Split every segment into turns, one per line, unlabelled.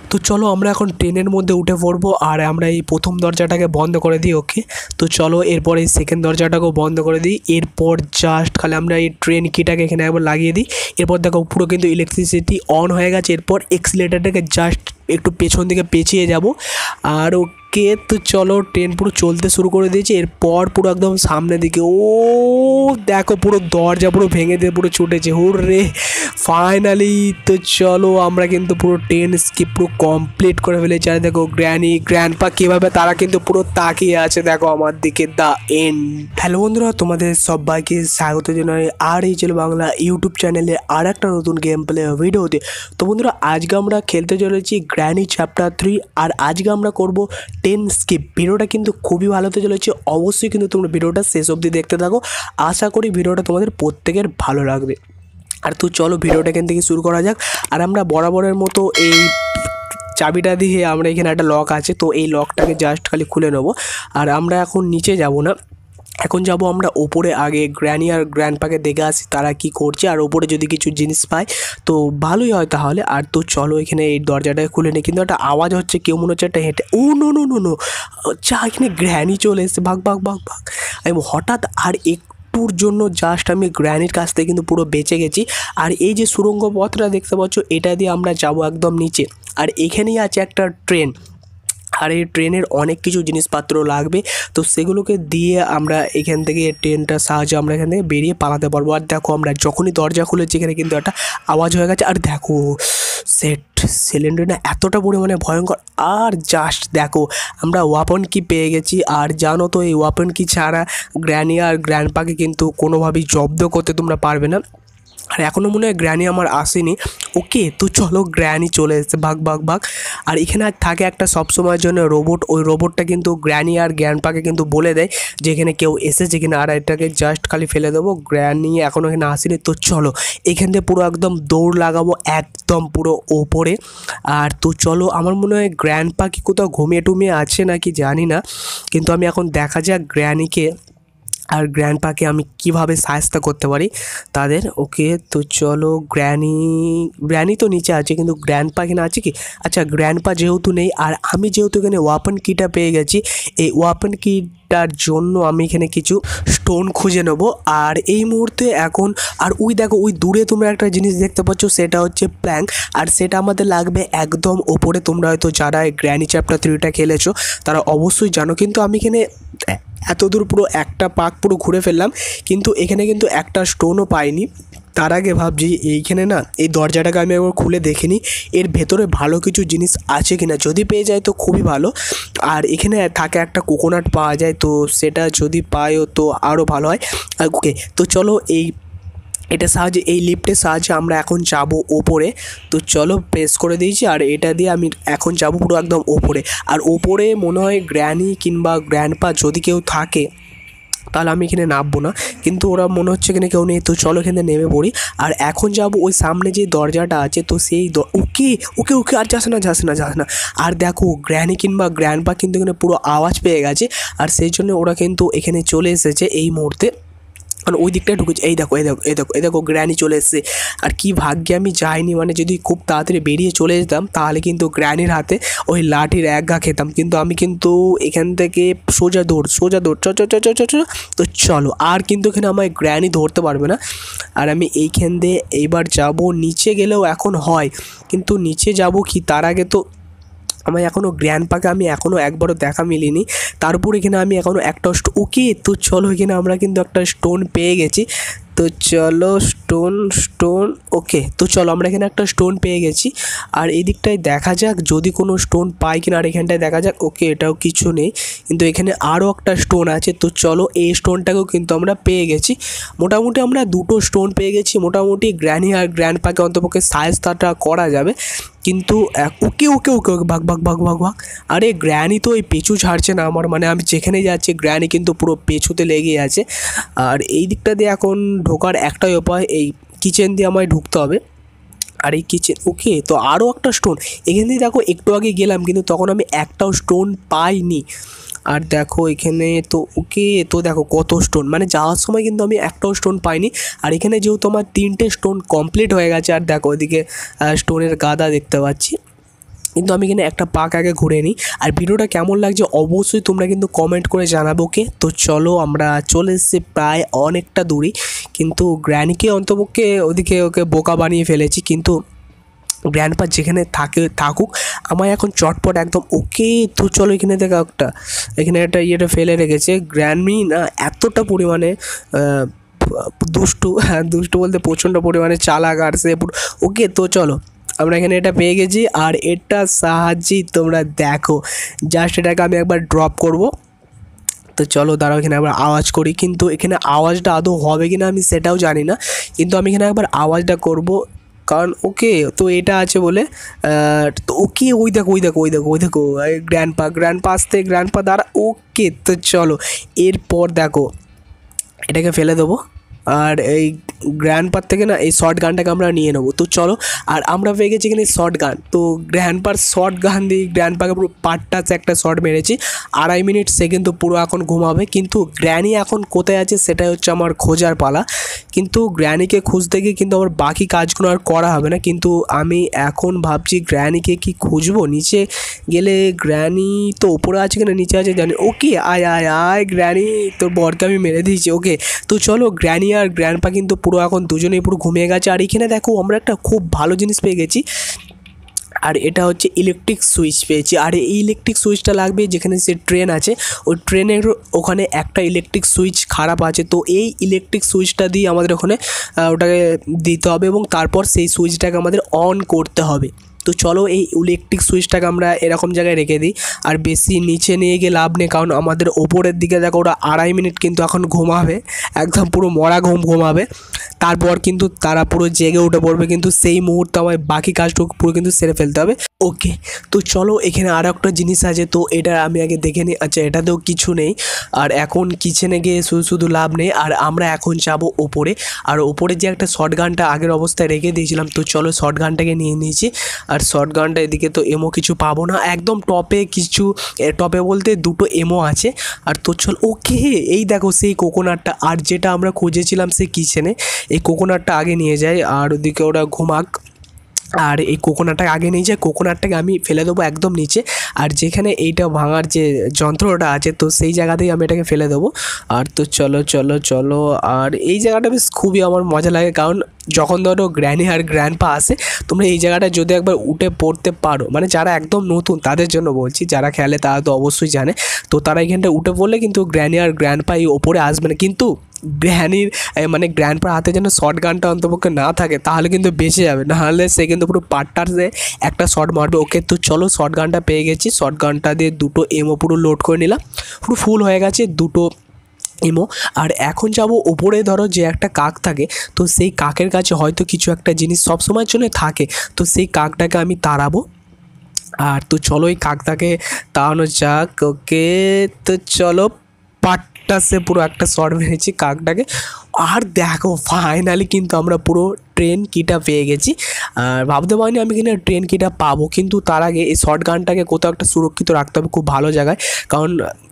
তো চলো আমরা এখন ট্রেনের মধ্যে উঠে পড়বো আর আমরা এই প্রথম দরজাটাকে বন্ধ করে দিই। ওকে, তো চলো এরপর এই সেকেন্ড দরজাটাকেও বন্ধ করে দিই। এরপর জাস্ট খালি আমরা এই ট্রেন কিটাকে এখানে একবার লাগিয়ে দিই। এরপর দেখো পুরো কিন্তু ইলেকট্রিসিটি অন হয়ে গেছে। এরপর এক্সিলেটারটাকে জাস্ট একটু পেছন দিকে পেঁচিয়ে যাব আর ওকে, তো চলো ট্রেন পুরো চলতে শুরু করে দিয়েছে। এরপর পুরো একদম সামনের দিকে ও দেখো পুরো দরজা পুরো ভেঙে দিয়ে পুরো ছুটেছে। Hurray finally. তো চলো আমরা কিন্তু পুরো ট্রেন স্কিপ পুরো কমপ্লিট করে ফেলেছি। আর দেখো গ্র্যানি গ্র্যান্ডপা কীভাবে তারা কিন্তু পুরো তাকিয়ে আছে দেখো আমার দিকে। The end. হ্যালো বন্ধুরা, তোমাদের সবাইকে স্বাগত জানাই আর এই ছিল বাংলা ইউটিউব চ্যানেলে আর একটা নতুন গেম প্লে ভিডিওতে। তো বন্ধুরা আজকে আমরা খেলতে চলেছি গ্র্যানি চ্যাপ্টার 3 আর আজকে আমরা করব 10 স্কিপ। ভিডিওটা কিন্তু খুবই ভালো হতে চলেছে, অবশ্যই কিন্তু তোমরা ভিডিওটা শেষ অবধি দেখতে থাকো। আশা করি ভিডিওটা তোমাদের প্রত্যেকের ভালো লাগবে। আর তো চলো ভিডিওটা এখান থেকে শুরু করা যাক। আর আমরা বরাবরের মতো এই চাবিটা দিয়ে আমরা এখানে একটা লক আছে, তো এই লকটাকে জাস্ট খালি খুলে নেবো। আর আমরা এখন নিচে যাব না, এখন যাব আমরা ওপরে। আগে গ্র্যানি আর গ্র্যান্ডপাকে দেখে আসি তারা কি করছে, আর ওপরে যদি কিছু জিনিস পাই তো ভালোই হয় তাহলে। আর তো চলো এখানে এই দরজাটাকে খুলে নিই, কিন্তু একটা আওয়াজ হচ্ছে, কেউ মনে হচ্ছে একটা হেঁটে। Oh no no no no, যা এখানে গ্র্যানি চলে এসেছে, ভাগ ভাগ ভাগ ভাগ। আমি হঠাৎ আর একটুর জন্য জাস্ট আমি গ্র্যানির কাছ থেকে কিন্তু পুরো বেঁচে গেছি। আর এই যে সুড়ঙ্গ পথটা দেখতে পাচ্ছ, এটা দিয়ে আমরা যাবো একদম নিচে। আর এখানেই আছে একটা ট্রেন, আর এই ট্রেনের অনেক কিছু জিনিসপত্র লাগবে, তো সেগুলোকে দিয়ে আমরা এখান থেকে ট্রেনটার সাহায্যে আমরা এখান থেকে বেরিয়ে পালাতে পারবো। আর দেখো আমরা যখনই দরজা খুলেছি এখানে কিন্তু একটা আওয়াজ হয়ে গেছে। আর দেখো সেট সিলিন্ডার না এতটা পরিমাণে ভয়ঙ্কর। আর জাস্ট দেখো আমরা ওয়াপন কি পেয়ে গেছি। আর জানো তো এই ওয়াপন কি ছাড়া গ্র্যানি আর গ্র্যান্ডপাকে কিন্তু কোনোভাবেই জব্দ করতে তোমরা পারবে না। আর এখনও মনে হয় গ্র্যানি আমার আসেনি। ওকে, তো চলো গ্র্যানি চলে এসেছে, ভাগ ভাগ ভাগ। আর এখানে থাকে একটা সবসময়ের জন্য রোবট, ওই রোবটটা কিন্তু গ্র্যানি আর গ্র্যান্ডপাকে কিন্তু বলে দেয় যে এখানে কেউ এসেছে কিনা। আর এটাকে জাস্ট খালি ফেলে দেবো। গ্র্যানি এখনও এখানে আসেনি, তো চলো এখান থেকে পুরো একদম দৌড় লাগাবো একদম পুরো ওপরে। আর তো চলো আমার মনে হয় গ্র্যান্ডপা কি কোথাও ঘুমিয়ে টুমিয়ে আছে নাকি জানি না, কিন্তু আমি এখন দেখা যাক গ্র্যানিকে আর গ্র্যান্ডপাকে আমি কিভাবে সাহায্য করতে পারি তাদের। ওকে, তো চলো গ্র্যানি তো নিচে আছে, কিন্তু গ্র্যান্ডপা এখানে আছে কি? আচ্ছা, গ্র্যান্ডপা যেহেতু নেই আর আমি যেহেতু এখানে ওয়াপন কিটা পেয়ে গেছি, এই ওয়াপন কিটার জন্য আমি এখানে কিছু স্টোন খুঁজে নেব। আর এই মুহূর্তে এখন আর ওই দেখো ওই দূরে তোমরা একটা জিনিস দেখতে পাচ্ছ, সেটা হচ্ছে প্ল্যাঙ্ক। আর সেটা আমাদের লাগবে একদম ওপরে। তোমরা হয়তো যারা গ্র্যানি চ্যাপ্টার 3টা খেলেছো তারা অবশ্যই জানো, কিন্তু আমি এখানে এত দূর পুরো একটা পাক পুরো ঘুরে ফেললাম, কিন্তু এখানে কিন্তু একটা স্টোনও পাইনি। তার আগে ভাবছি এইখানে না এই দরজাটাকে আমি একবার খুলে দেখিনি এর ভেতরে ভালো কিছু জিনিস আছে কিনা, যদি পেয়ে যায় তো খুবই ভালো। আর এখানে থাকে একটা কোকোনাট পাওয়া যায়, তো সেটা যদি পাইও তো আরও ভালো হয়। ওকে, তো চলো এটার সাহায্যে এই লিফটের সাহায্যে আমরা এখন যাব ওপরে। তো চলো প্রেস করে দিয়েছি, আর এটা দিয়ে আমি এখন যাব পুরো একদম ওপরে। আর ওপরে মনে হয় গ্র্যানি কিংবা গ্র্যান্ডপা যদি কেউ থাকে তাহলে আমি এখানে নামবো না, কিন্তু ওরা মনে হচ্ছে এখানে কেউ নেই। তো চলো এখানে নেমে পড়ি। আর এখন যাব ওই সামনে যে দরজাটা আছে, তো সেই ওকে ওকে ওকে আর যাস না। আর দেখো গ্র্যানি কিংবা গ্র্যান্ডপা কিন্তু এখানে পুরো আওয়াজ পেয়ে গেছে, আর সেই জন্য ওরা কিন্তু এখানে চলে এসেছে এই মুহূর্তে। কারণ ওই দিকটায় ঢুকেছে। এই দেখো গ্র্যানি চলে এসেছে। আর কি ভাগ্যে আমি যাইনি, মানে যদি খুব তাড়াতাড়ি বেরিয়ে চলে যেতাম তাহলে কিন্তু গ্র্যানির হাতে ওই লাঠির এক ঘা খেতাম। কিন্তু আমি কিন্তু এখান থেকে সোজা দৌড় চ। তো চলো, আর কিন্তু এখানে আমার গ্র্যানি ধরতে পারবে না। আর আমি এইখান দিয়ে এইবার যাব নিচে গেলেও এখন হয়, কিন্তু নিচে যাব কি তার আগে তো আমার এখনও গ্র্যান্ডপাকে আমি এখনও একবারও দেখা মিলিনি। তারপর এখানে আমি এখনও একটা ওকে, তো চলো এখানে আমরা কিন্তু একটা স্টোন পেয়ে গেছি। তো চলো স্টোন ওকে, তো চলো আমরা এখানে একটা স্টোন পেয়ে গেছি। আর এই দিকটায় দেখা যাক যদি কোনো স্টোন পাই কিনা। আর এখানটায় দেখা যাক, ওকে এটাও কিছু নেই, কিন্তু এখানে আরও একটা স্টোন আছে। তো চলো এই স্টোনটাকেও কিন্তু আমরা পেয়ে গেছি। মোটামুটি আমরা দুটো স্টোন পেয়ে গেছি। মোটামুটি গ্র্যানি আর গ্র্যান্ডপাকে অন্তপক্ষে সাহায্যটা করা যাবে। কিন্তু ওকে ভাগ। আরে গ্র্যানি তো এই পেছু ছাড়ছে না আমার, মানে আমি যেখানে যাচ্ছি গ্র্যানি কিন্তু পুরো পেছুতে লেগে আছে। আর এই দিকটা দিয়ে এখন ঢোকার একটাই উপায়, এই কিচেন দিয়ে আমায় ঢুকতে হবে। আর এই কিচেন ওকে, তো আরও একটা স্টোন এখান দিয়ে দেখো একটু আগে গেলাম, কিন্তু তখন আমি একটাও স্টোন পাইনি। আর দেখো এখানে তো ওকে, তো দেখো কত স্টোন, মানে যাওয়ার সময় কিন্তু আমি একটাও স্টোন পাইনি। আর এখানে যেহেতু আমার 3টে স্টোন কমপ্লিট হয়ে গেছে, আর দেখো ওইদিকে স্টোনের গাদা দেখতে পাচ্ছি। কিন্তু আমি এখানে একটা পাক আগে ঘুরে নিই। আর ভিডিওটা কেমন লাগছে অবশ্যই তোমরা কিন্তু কমেন্ট করে জানাবো। ওকে, তো চলো আমরা চলে এসেছি প্রায় অনেকটা দূরই, কিন্তু গ্র্যানিকে অন্তপক্ষে ওদিকে ওকে বোকা বানিয়ে ফেলেছি। কিন্তু গ্র্যান্ডপা যেখানে থাকুক আমায় এখন চটপট একদম। ওকে, তো চলো এখানে দেখা এখানে একটা ইয়েটা ফেলে রেখেছে। গ্র্যান্ডমি না এতটা পরিমাণে দুষ্টু, হ্যাঁ দুষ্টু বলতে প্রচণ্ড পরিমাণে চালাক আর সে। ওকে, তো চলো আমরা এখানে এটা পেয়ে গেছি। আর এটা সাহায্যেই তোমরা দেখো জাস্ট এটাকে আমি একবার ড্রপ করব। তো চলো দাঁড়াও এখানে আবার আওয়াজ করি, কিন্তু এখানে আওয়াজটা আদৌ হবে কি না আমি সেটাও জানি না, কিন্তু আমি এখানে একবার আওয়াজটা করব। কারণ ওকে, তো এটা আছে বলে তো ওকে, ওই দেখো ওই দেখো ওই দেখো ওই দেখো গ্র্যান্ডপা আসতে, গ্র্যান্ডপা দাঁড়া। ওকে, তো চলো এরপর দেখো এটাকে ফেলে দেবো। আর এই গ্র্যান্ডপার থেকে না এই শর্ট গানটাকে আমরা নিয়ে নেবো। তো চলো, আর আমরা পেয়ে গেছি এখানে শর্ট গান। তো গ্র্যান্ডপার শর্ট গান দিয়ে গ্র্যান্ডপাকে পুরো পাটটাতে একটা শর্ট মেরেছি। 2.5 মিনিট সে কিন্তু পুরো এখন ঘুমাবে। কিন্তু গ্র্যানি এখন কোথায় আছে সেটাই হচ্ছে আমার খোঁজার পালা। কিন্তু গ্র্যানিকে খুঁজতে গিয়ে কিন্তু আমার বাকি কাজগুলো আর করা হবে না। কিন্তু আমি এখন ভাবছি গ্র্যানিকে কি খুঁজবো, নিচে গেলে গ্র্যানি তো ওপরে আছে কিনা নিচে আছে জানি। ওকে, আয় আয় আয় গ্র্যানি, তোর বরকে আমি মেরে দিয়েছি। ওকে, তো চলো গ্র্যানি আর গ্র্যান্ডপা কিন্তু পুরো এখন দুজনেই পুরো ঘুমিয়ে গেছে। আর এখানে দেখো আমরা একটা খুব ভালো জিনিস পেয়ে গেছি, আর এটা হচ্ছে ইলেকট্রিক সুইচ পেয়েছি। আর এই ইলেকট্রিক সুইচটা লাগবে যেখানে সে ট্রেন আছে, ওই ট্রেনের ওখানে একটা ইলেকট্রিক সুইচ খারাপ আছে। তো এই ইলেকট্রিক সুইচটা দিয়ে আমাদের ওখানে ওটাকে দিতে হবে এবং তারপর সেই সুইচটাকে আমাদের অন করতে হবে। তো চলো এই ইলেকট্রিক সুইচটাকে আমরা এরকম জায়গায় রেখে দিই। আর বেশি নিচে নিয়ে গিয়ে লাভ নেই, কারণ আমাদের ওপরের দিকে দেখো ওরা 2.5 মিনিট কিন্তু এখন ঘুমাবে, একদম পুরো মরা ঘুমাবে। তারপর কিন্তু তারা পুরো জেগে উঠে পড়বে, কিন্তু সেই মুহূর্তে আমার বাকি কাজটুকু পুরো কিন্তু সেরে ফেলতে হবে। ওকে, তো চলো এখানে আরও একটা জিনিস আছে, তো এটা আমি আগে দেখে নিই। আচ্ছা, এটাতেও কিছু নেই। আর এখন কিচেনে গিয়ে শুধু লাভ নেই। আর আমরা এখন যাবো ওপরে। আর ওপরে যে একটা শর্ট গানটা আগের অবস্থায় রেখে দিয়েছিলাম, তো চলো শর্ট গানটাকে নিয়ে নিয়েছি। আর শর্ট গানটা এদিকে তো এমও কিছু পাবো না, একদম টপে কিছু, টপে বলতে 2টো এমও আছে। আর তো চল, ওকে এই দেখো সেই কোকোনাটটা, আর যেটা আমরা খুঁজেছিলাম সেই কিচেনে, এই কোকোনাটটা আগে নিয়ে যায়। আর ওদিকে ওরা ঘুমাক, আর এই কোকোনাটটাকে আগে নিয়ে যায়। কোকোনাটটাকে আমি ফেলে দেবো একদম নিচে, আর যেখানে এইটা ভাঙার যে যন্ত্রটা আছে তো সেই জায়গাতেই আমি এটাকে ফেলে দেবো। আর তো চলো চলো চলো, আর এই জায়গাটা বেশ খুবই আমার মজা লাগে, কারণ যখন ধরো গ্র্যানি আর গ্র্যান্ডপা আসে, তোমরা এই জায়গাটা যদি একবার উঠে পড়তে পারো, মানে যারা একদম নতুন তাদের জন্য বলছি, যারা খেলে তারা তো অবশ্যই জানে। তো তারা এখানটা উঠে পড়লে কিন্তু গ্র্যানি আর গ্র্যান্ডপা এই ওপরে আসবে না। কিন্তু গ্র্যানির মানে গ্র্যান্ডপার হাতে যেন শর্ট গানটা অন্তপক্ষে না থাকে, তাহলে কিন্তু বেঁচে যাবে, নাহলে সে কিন্তু পুরো পার্টটাতে একটা শর্ট মারবে। ওকে, তো চলো শর্ট গানটা পেয়ে গেছি। শর্ট গানটা দিয়ে 2টো এমও পুরো লোড করে নিলাম, পুরো ফুল হয়ে গেছে 2টো এমো। আর এখন যাব ওপরে, ধরো যে একটা কাক থাকে, তো সেই কাকের কাছে হয়তো কিছু একটা জিনিস সবসময়ের জন্য থাকে, তো সেই কাকটাকে আমি তাড়াবো। আর তো চলো এই কাকটাকে তাড়ানো যাক। ওকে, তো চলো সে পুরো একটা শট মেরেছি কাকটাকে। আর দেখো ফাইনালি কিন্তু আমরা পুরো ট্রেন কিটা পেয়ে গেছি। আর ভাবতে পারিনি আমি কিনা ট্রেন কিটা পাবো, কিন্তু তার আগে এই শর্ট গানটাকে কোথাও একটা সুরক্ষিত রাখতে হবে খুব ভালো জায়গায়, কারণ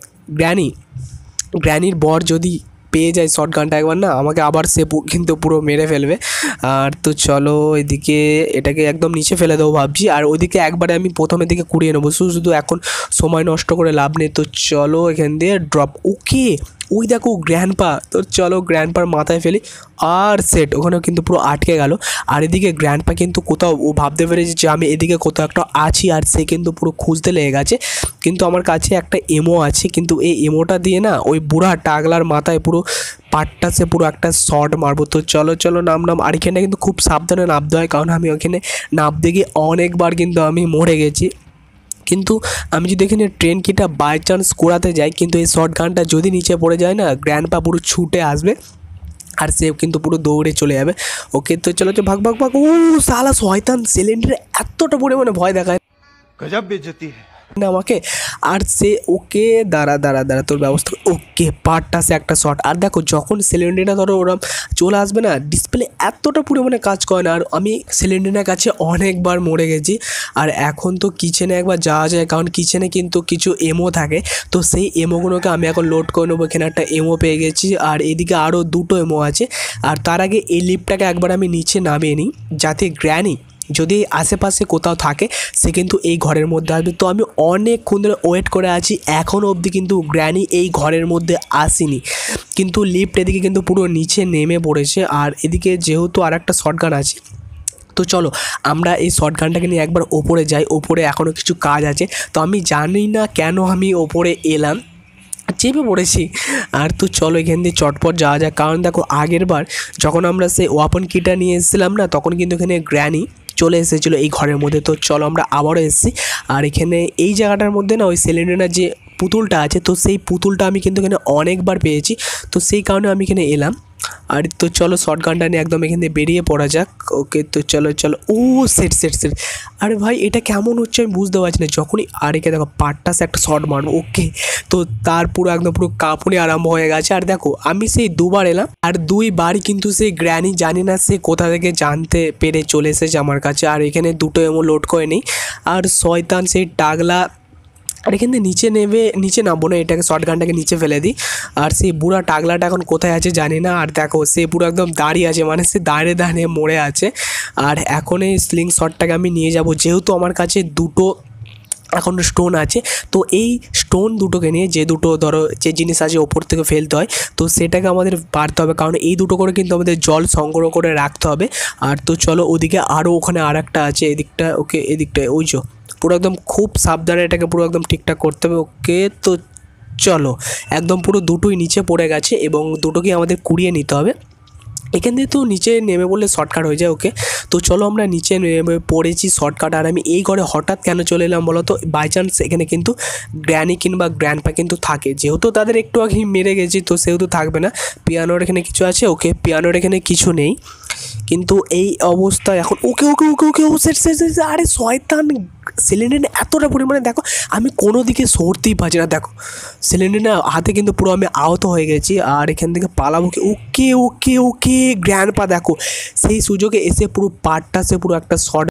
গ্র্যানির বর যদি পেয়ে যায় শর্ট গানটা একবার না, আমাকে আবার সে কিন্তু পুরো মেরে ফেলবে। আর তো চলো এদিকে এটাকে একদম নিচে ফেলে দেবো ভাবছি, আর ওইদিকে একবারে আমি প্রথমের দিকে কুড়িয়ে নেবো, শুধু এখন সময় নষ্ট করে লাভ নেই। তো চলো এখান দিয়ে ড্রপ। ওকে, ওই দেখো গ্র্যান্ডপা, তো চলো গ্র্যান্ডপার মাথায় ফেলি, আর সেট ওখানেও কিন্তু পুরো আটকে গেল। আর এদিকে গ্র্যান্ডপা কিন্তু কোথাও ও ভাবতে পেরেছে যে আমি এদিকে কোথাও একটা আছি, আর সে কিন্তু পুরো খুঁজতে লেগে গেছে। কিন্তু আমার কাছে একটা এমো আছে, কিন্তু এই এমোটা দিয়ে না ওই বুড়া টাগলার মাথায় পুরো পাটটা সে পুরো একটা শট মারবো। তো চলো চলো নাম। আর এখানটা কিন্তু খুব সাবধানে নামতে হয়, কারণ আমি ওখানে নামতে গিয়ে অনেকবার কিন্তু আমি মরে গেছি। কিন্তু আমি যদি এখানে ট্রেন কিটা বাই চান্স কোড়াতে যাই, কিন্তু এই শর্ট গানটা যদি নিচে পড়ে যায় না, গ্র্যান্ডপা পুরো ছুটে আসবে আর সে কিন্তু পুরো দৌড়ে চলে যাবে। ওকে, তো চলো ভাগ ভাগ ভাগ। ও সালা শয়তান সিলিন্ডারে এতটা পরিমাণে ভয় দেখায়,
गजब बेइज्जती है।
না আমাকে। আর সে ওকে দাঁড়া তোর ব্যবস্থা। ওকে, পার্টটা সে একটা শট। আর দেখো যখন সিলিন্ডারটা ধরো ওরা চলে আসবে না, ডিসপ্লে এতটা পরিমাণে কাজ করে না। আর আমি সিলিন্ডারের কাছে অনেকবার মরে গেছি। আর এখন তো কিচেনে একবার যাওয়া যায়, কারণ কিচেনে কিন্তু কিছু এমও থাকে, তো সেই এমোগুলোকে আমি এখন লোড করে নেবো। এখানে একটা এমও পেয়ে গেছি, আর এদিকে আরও 2টো এমও আছে। আর তার আগে এই লিফটটাকে একবার আমি নিচে নামিয়ে নিই, যাতে গ্র্যানি যদি আশেপাশে কোথাও থাকে সে কিন্তু এই ঘরের মধ্যে আসবে। তো আমি অনেকক্ষণ ধরে ওয়েট করে আছি, এখনও অবধি কিন্তু গ্র্যানি এই ঘরের মধ্যে আসেনি। কিন্তু লিফট এদিকে কিন্তু পুরো নিচে নেমে পড়েছে, আর এদিকে যেহেতু আর একটা শটগান আছে, তো চলো আমরা এই শটগানটাকে নিয়ে একবার ওপরে যাই। ওপরে এখনও কিছু কাজ আছে, তো আমি জানি না কেন আমি ওপরে এলাম, চেপে পড়েছি। আর তো চলো এখান দিয়ে চটপট যাওয়া যায়, কারণ দেখো আগের বার যখন আমরা সেই ওয়াপন কিটা নিয়ে এসেছিলাম না, তখন কিন্তু এখানে গ্র্যানি চলে এসেছিলো এই ঘরের মধ্যে। তো চলো আমরা আবারও এসেছি, আর এখানে এই জায়গাটার মধ্যে না ওই সিলিন্ডারের যে পুতুলটা আছে, তো সেই পুতুলটা আমি কিন্তু এখানে অনেকবার পেয়েছি, তো সেই কারণে আমি এখানে এলাম। আর তো চলো শর্টগানটা নিয়ে একদম এখান থেকে বেরিয়ে পড়া যাক। ওকে, তো চলো চলো। ও সেট সেট সেট, আরে ভাই এটা কেমন হচ্ছে আমি বুঝতে পারছি না। যখনই আরেকে দেখো পাটটাসে একটা শট মারবো, ওকে, তো তার পুরো একদম পুরো কাঁপুনি আরম্ভ হয়ে গেছে। আর দেখো আমি সেই দুবার এলাম, আর দুইবারই কিন্তু সেই গ্র্যানি জানি না সে কোথা থেকে জানতে পেরে চলে এসেছে আমার কাছে। আর এখানে দুটো এমন লোড করে নেই, আর শয়তান সেই টাগলা, আর এখান থেকে নিচে নামবো না, এটাকে শর্টগানটাকে নিচে ফেলে দিই। আর সেই বুড়া টাগলাটা এখন কোথায় আছে জানি না। আর দেখো সে পুরো একদম দাঁড়িয়ে আছে, মানে সে দাঁড়িয়ে দাঁড়িয়ে মরে আছে। আর এখন এই স্লিং শটটাকে আমি নিয়ে যাব, যেহেতু আমার কাছে দুটো এখন স্টোন আছে, তো এই স্টোন দুটোকে নিয়ে যে দুটো ধরো যে জিনিস আছে ওপর থেকে ফেলতে হয়, তো সেটাকে আমাদের পারতে হবে, কারণ এই দুটো করে কিন্তু আমাদের জল সংগ্রহ করে রাখতে হবে। আর তো চলো ওদিকে আরও ওখানে আর একটা আছে এদিকটা, ওকে এদিকটায় ওই যে পুরো একদম খুব সাবধানে এটাকে পুরো একদম ঠিকঠাক করতে হবে। ওকে, তো চলো একদম পুরো দুটোই নিচে পড়ে গেছে এবং দুটোকেই আমাদের কুড়িয়ে নিতে হবে। এখান দিয়ে তো নিচে নেমে বললে শর্টকাট হয়ে যায়। ওকে, তো চলো আমরা নিচে নেমে পড়েছি শর্টকাট। আর আমি এই ঘরে হঠাৎ কেন চলে এলাম বলো তো, বাই চান্স এখানে কিন্তু গ্র্যানি কিংবা গ্র্যান্ডপা কিন্তু থাকে, যেহেতু তাদের একটু আগেই মেরে গেছি তো সেহেতু থাকবে না। পিয়ানোর এখানে কিছু আছে, ওকে পিয়ানোর এখানে কিছু নেই, কিন্তু এই অবস্থায় এখন ওকে ওকে ওকে ওকে ও সেট সেট সেট, আরে শয়তান সিলিন্ডার এতটা পরিমাণে দেখো আমি কোনো দিকে সরতেই পারছি না। দেখো সিলিন্ডার হাতে কিন্তু পুরো আমি আহত হয়ে গেছি, আর এখান থেকে পালাবো কি। ওকে ওকে ওকে গ্র্যান্ডপা দেখো সেই সুযোগে এসে পুরো পাটটা সে পুরো একটা শট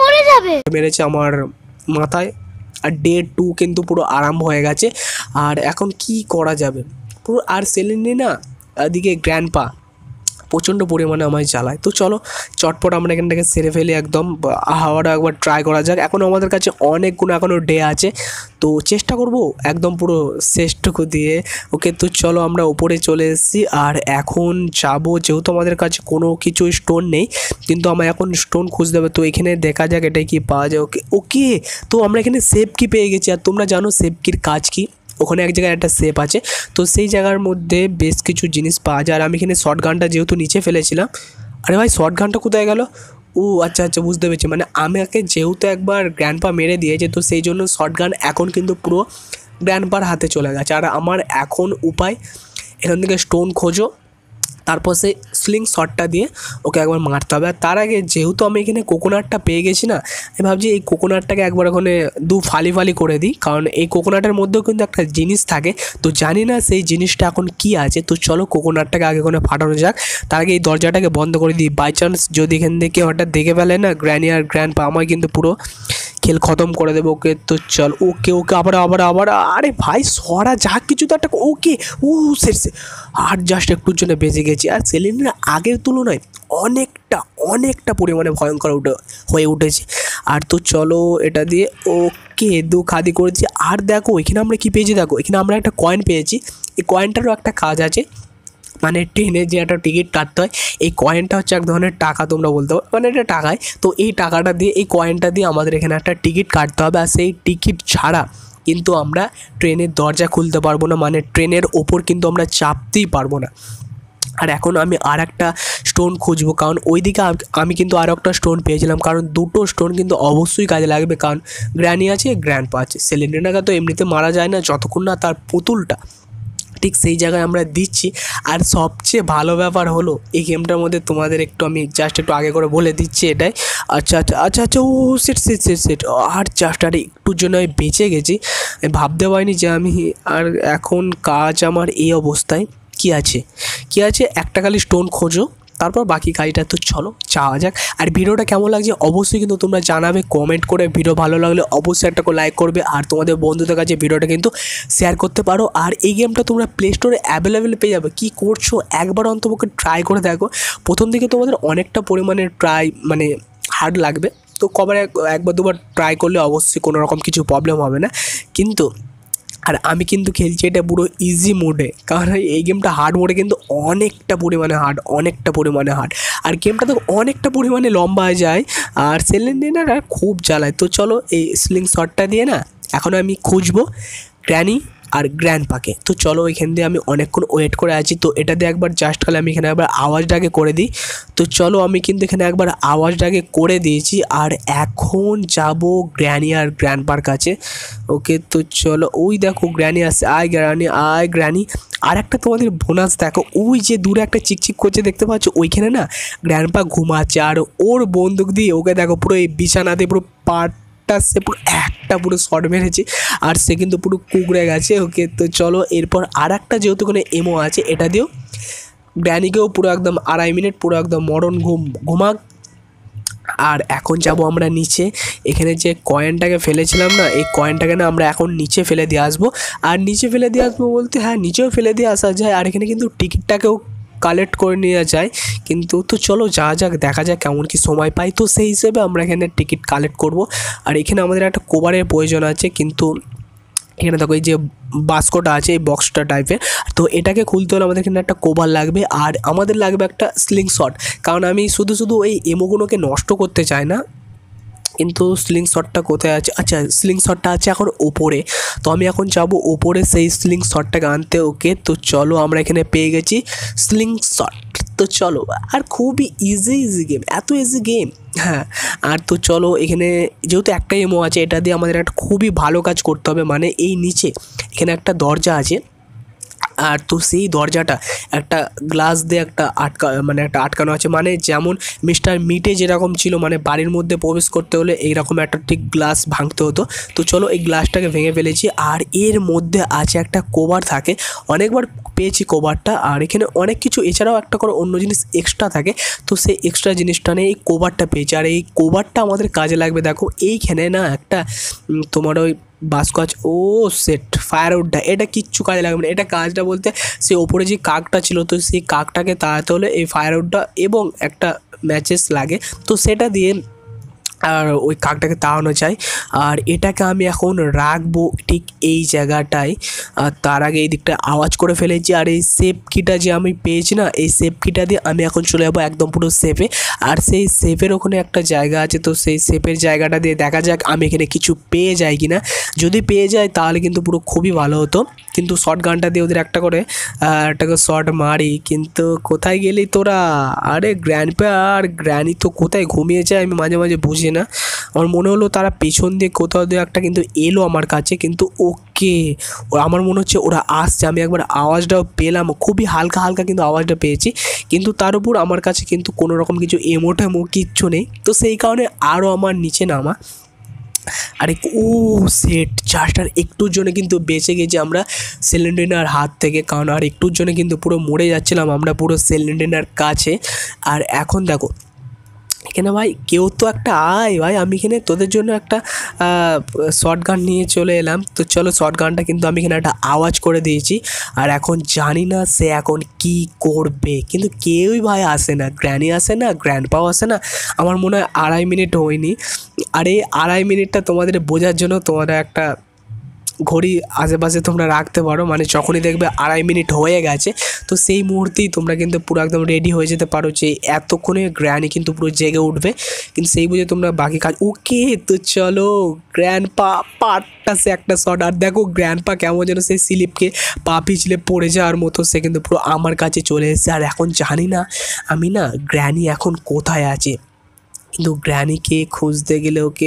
মেরেছে আমার মাথায়। আর ডে 2 কিন্তু পুরো আরম্ভ হয়ে গেছে। আর এখন কি করা যাবে পুরো, আর সিলিন্ডার না এদিকে গ্র্যান্ডপা প্রচণ্ড পরিমাণে আমায় জ্বালায়। তো চলো চটপট আমরা এখানটাকে সেরে ফেলি একদম, হাওয়াটা একবার ট্রাই করা যাক। এখনও আমাদের কাছে অনেকগুলো এখনও ডে আছে, তো চেষ্টা করব একদম পুরো শেষটুকু দিয়ে। ওকে, তো চলো আমরা উপরে চলে এসেছি, আর এখন যাব, যেহেতু আমাদের কাছে কোনো কিছু স্টোন নেই, কিন্তু আমার এখন স্টোন খুঁজতে হবে। তো এখানে দেখা যাক এটাই কি পাওয়া যায়। ওকে ওকে, তো আমরা এখানে সেফ কি পেয়ে গেছি। আর তোমরা জানো সেফ কির কাজ কি, ওখানে এক জায়গায় একটা সেফ আছে, তো সেই জায়গার মধ্যে বেশ কিছু জিনিস পাওয়া যায়। আর আমি এখানে শর্টগানটা যেহেতু নিচে ফেলেছিলাম, আরে ভাই শর্টগানটা কোথায় গেল। ও আচ্ছা আচ্ছা বুঝতে পেরেছি, মানে আমাকে যেহেতু একবার গ্র্যান্ডপা মেরে দিয়েছে, তো সেই জন্য শর্টগান এখন কিন্তু পুরো গ্র্যান্ডপার হাতে চলে গেছে। আর আমার এখন উপায় এখান থেকে স্টোন খোঁজো, তারপর সেই স্লিং শটটা দিয়ে ওকে একবার মারতে হবে। আর তার আগে যেহেতু আমি এখানে কোকোনাটটা পেয়ে গেছি না, আমি ভাবছি এই কোকোনাটটাকে একবার ওখানে ফালি ফালি করে দিই, কারণ এই কোকোনাটের মধ্যেও কিন্তু একটা জিনিস থাকে, তো জানি না সেই জিনিসটা এখন কি আছে। তো চলো কোকোনাটটাকে আগে ওখানে ফাটানো যাক, তার আগে এই দরজাটাকে বন্ধ করে দিই। বাই চান্স যদি এখান থেকে হঠাৎ দেখে ফেলে না গ্র্যানি আর গ্র্যান্ডপা, আমায় কিন্তু পুরো খেল খতম করে দেবে। ওকে, তো চল ওকে ওকে আবার আবার আবার, আরে ভাই সরা যা কিছু তো একটা, ওকে ও সে আর জাস্ট একটুর জন্য বেঁচে গেছি। আর সিলিন্ডার আগের তুলনায় অনেকটা অনেকটা পরিমাণে ভয়ঙ্কর হয়ে উঠেছে। আর তো চলো এটা দিয়ে ওকে দু খাদি করেছি। আর দেখো এখানে আমরা কি পেয়েছি, দেখো এখানে আমরা একটা কয়েন পেয়েছি। এই কয়েনটারও একটা কাজ আছে, মানে ট্রেনে যে একটা টিকিট কাটতে হয়, এই কয়েনটা হচ্ছে এক ধরনের টাকা তোমরা বলতে পারো, মানে এটা টাকায়। তো এই টাকাটা দিয়ে এই কয়েনটা দিয়ে আমাদের এখানে একটা টিকিট কাটতে হবে, আর সেই টিকিট ছাড়া কিন্তু আমরা ট্রেনের দরজা খুলতে পারবো না, মানে ট্রেনের ওপর কিন্তু আমরা চাপতেই পারবো না। আর এখন আমি আর একটা স্টোন খুঁজবো, কারণ ওইদিকে আমি কিন্তু আর একটা স্টোন পেয়েছিলাম, কারণ দুটো স্টোন কিন্তু অবশ্যই কাজে লাগবে, কারণ গ্র্যানি আছে গ্র্যান্ডপা আছে। সিলিন্ডারটাকে তো এমনিতে মারা যায় না যতক্ষণ না তার পুতুলটা ঠিক সেই জায়গায় আমরা দিচ্ছি। আর সবচেয়ে ভালো ব্যাপার হলো এই গেমটার মধ্যে তোমাদের একটু আমি জাস্ট একটু আগে করে বলে দিচ্ছি এটাই। আচ্ছা আচ্ছা আচ্ছা আচ্ছা ও সেট সেট সেট সেট, আর জাস্ট আর একটুর জন্য আমি বেঁচে গেছি। আমি ভাবতে পারিনি যে আমি, আর এখন কাজ আমার এই অবস্থায় কি আছে একটা খালি স্টোন খোঁজো, তারপর বাকি কাজটা। তো চলো যাওয়া যাক। আর ভিডিওটা কেমন লাগছে অবশ্যই কিন্তু তোমরা জানাবে কমেন্ট করে। ভিডিও ভালো লাগলে অবশ্যই একটা করে লাইক করবে, আর তোমাদের বন্ধুদের কাছে ভিডিওটা কিন্তু শেয়ার করতে পারো। আর এই গেমটা তোমরা প্লে স্টোরে অ্যাভেলেবেল পেয়ে যাবে। কী করছো একবার অন্তপক্ষে ট্রাই করে দেখো। প্রথম দিকে তোমাদের অনেকটা পরিমাণে হার্ড লাগবে। তো কবার একবার দুবার ট্রাই করলে অবশ্যই কোনো রকম কিছু প্রবলেম হবে না। কিন্তু আর আমি কিন্তু খেলছি এটা পুরো ইজি মোডে, কারণ এই গেমটা হার্ড মোডে কিন্তু অনেকটা পরিমাণে হার্ড। আর গেমটা তো অনেকটা পরিমাণে লম্বা হয়ে যায়, আর সেলেন্ডিনার আর খুব জ্বালায়। তো চলো এই স্লিং শটটা দিয়ে না এখন আমি খুঁজবো গ্র্যানি আর গ্র্যান্ডপাকে। তো চলো এখান দিয়ে আমি অনেকক্ষণ ওয়েট করে আছি। তো এটা দিয়ে একবার জাস্ট খালি আমি এখানে একবার আওয়াজটাকে করে দিই। তো চলো আমি কিন্তু এখানে একবার আওয়াজটাকে করে দিয়েছি, আর এখন যাব গ্র্যানি আর গ্র্যান্ডপার কাছে। ওকে, তো চলো ওই দেখো গ্র্যানি আসছে, আয় গ্র্যানি। আর একটা তোমাদের বোনাস দেখো, ওই যে দূরে একটা চিকচিক করছে দেখতে পাচ্ছ, ওইখানে না গ্র্যান্ডপা ঘুমাচ্ছে, আর ওর বন্দুক দিয়ে ওকে দেখো পুরো এই বিছানাতে পুরো সে পুরো একটা পুরো শট মেরেছে, আর সে কিন্তু পুরো কুকড়ে গেছে। ওকে, তো চলো এরপর আর একটা যেহেতু কোনো এমও আছে, এটা দিয়েও গ্র্যানিকেও পুরো একদম 2.5 মিনিট পুরো একদম মরণ ঘুমাক। আর এখন যাব আমরা নিচে, এখানে যে কয়েনটাকে ফেলেছিলাম না, এই কয়েনটাকে না আমরা এখন নিচে ফেলে দিয়ে আসবো। আর নিচে ফেলে দিয়ে আসবো বলতে হ্যাঁ, নিচেও ফেলে দিয়ে আসা যায়, আর এখানে কিন্তু টিকিটটাকেও কালেক্ট করে নিয়ে যায়। কিন্তু তো চলো যাক, দেখা যাক কেমন কি সময় পাই। তো সেই হিসেবে আমরা এখানে টিকিট কালেক্ট করব। আর এখানে আমাদের একটা কোভারের প্রয়োজন আছে, কিন্তু এখানে দেখো এই যে বাস্কটা আছে, এই বক্সটা টাইপের, তো এটাকে খুলতে হলে আমাদের এখানে একটা কোভার লাগবে, আর আমাদের লাগবে একটা স্লিং শট, কারণ আমি শুধু ওই এমোগুলোকে নষ্ট করতে চাই না। কিন্তু স্লিং শটটা কোথায় আছে? আচ্ছা, স্লিং শটটা আছে এখন ওপরে। তো আমি এখন যাব ওপরে সেই স্লিং শটটাকে আনতে। ওকে, তো চলো আমরা এখানে পেয়ে গেছি স্লিং শট। তো চলো, আর খুবই ইজি গেম, এত ইজি গেম। হ্যাঁ, আর তো চলো এখানে যেহেতু একটা এমও আছে, এটা দিয়ে আমাদের একটা খুবই ভালো কাজ করতে হবে। মানে এই নিচে এখানে একটা দরজা আছে, আর তো সেই দরজাটা একটা গ্লাস দিয়ে একটা আটকানো আছে, মানে যেমন মিস্টার মিটে যেরকম ছিল, মানে বাড়ির মধ্যে প্রবেশ করতে হলে এইরকম একটা ঠিক গ্লাস ভাঙতে হতো। তো চলো এই গ্লাসটাকে ভেঙে ফেলেছি, আর এর মধ্যে আছে একটা কভার থাকে, অনেকবার পেয়েছি কভারটা। আর এখানে অনেক কিছু এছাড়াও একটা করে অন্য জিনিস এক্সট্রা থাকে, তো সেই এক্সট্রা জিনিসটা নিয়ে এই কভারটা পেয়েছি। আর এই কভারটা আমাদের কাজে লাগবে। দেখো এইখানে না একটা তোমার ওই বাস্কচ, ও সেট ফায়ারউডটা, এটা কিচ্ছু কাজে লাগবে না। এটা কাজটা বলতে সে ওপরে যে কাকটা ছিল, তো সেই কাকটাকে তাড়াতে হলে এই ফায়ারউডটা এবং একটা ম্যাচেস লাগে, তো সেটা দিয়ে আর ওই কাকটাকে তাড়ানো যায়। আর এটাকে আমি এখন রাখবো ঠিক এই জায়গাটায়। আর তার আগে এই দিকটা আওয়াজ করে ফেলেছি, আর এই সেফ কিটা যে আমি পেয়েছি না, এই সেফ কিটা দিয়ে আমি এখন চলে যাবো একদম পুরো সেফে। আর সেই সেফের ওখানে একটা জায়গা আছে, তো সেই সেফের জায়গাটা দিয়ে দেখা যাক আমি এখানে কিছু পেয়ে যাই কিনা। যদি পেয়ে যাই তাহলে কিন্তু পুরো খুবই ভালো হতো। কিন্তু শর্ট গানটা দিয়ে ওদের একটা করে শর্ট মারি, কিন্তু কোথায় গেলি তোরা? আরে গ্র্যান্ডপা আর গ্র্যানি তো কোথায় ঘুমিয়ে যায়, আমি মাঝে মাঝে বুঝি না। আমার মনে হলো তারা পেছন দিয়ে কোথাও দিয়ে একটা কিন্তু এলো আমার কাছে, কিন্তু ওকে আমার মনে হচ্ছে ওরা আসছে। আমি একবার আওয়াজটাও পেলাম, খুবই হালকা কিন্তু আওয়াজটা পেয়েছি, কিন্তু তার উপর আমার কাছে কিন্তু কোনো রকম কিছু এমো কিচ্ছু নেই। তো সেই কারণে আরও আমার নিচে নামা। আরে ও সেট, জাস্ট আর একটুর জন্য কিন্তু বেঁচে গেছি আমরা সেলেন্ডিনার হাত থেকে, কারণ আর একটুর জন্য কিন্তু পুরো মরে যাচ্ছিলাম আমরা পুরো সেলেন্ডিনার কাছে। আর এখন দেখো এখানে ভাই কেউ তো একটা আয় ভাই, আমি এখানে তোদের জন্য একটা শর্ট গান নিয়ে চলে এলাম। তো চলো শর্ট গানটা কিন্তু আমি এখানে একটা আওয়াজ করে দিয়েছি, আর এখন জানি না সে এখন কি করবে, কিন্তু কেউই ভাই আসে না, গ্র্যানি আসে না, গ্র্যান্ডপাও আসে না। আমার মনে হয় 2.5 মিনিট হয়নি। আর এই 2.5 মিনিটটা তোমাদের বোঝার জন্য তোমরা একটা ঘড়ি আশেপাশে তোমরা রাখতে পারো, মানে যখনই দেখবে 2.5 মিনিট হয়ে গেছে, তো সেই মুহূর্তেই তোমরা কিন্তু পুরো একদম রেডি হয়ে যেতে পারো যে এতক্ষণে গ্র্যানি কিন্তু পুরো জেগে উঠবে, কিন্তু সেই বুঝে তোমরা বাকি কাজ। ওকে, তো চলো গ্র্যান্ডপা পাটটা সে একটা শট, আর দেখো গ্র্যান্ডপা কেমন যেন সেই স্লিপকে পা পিছলে পড়ে যাওয়ার মতো সে কিন্তু পুরো আমার কাছে চলে এসেছে। আর এখন জানি না আমি না গ্র্যানি এখন কোথায় আছে, কিন্তু গ্র্যানিকে খুঁজতে গেলে ওকে